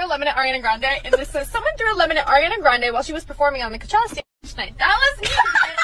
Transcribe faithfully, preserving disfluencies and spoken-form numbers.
a lemon at Ariana Grande, and this says, someone threw a lemon at Ariana Grande while she was performing on the Coachella stage tonight. That was me.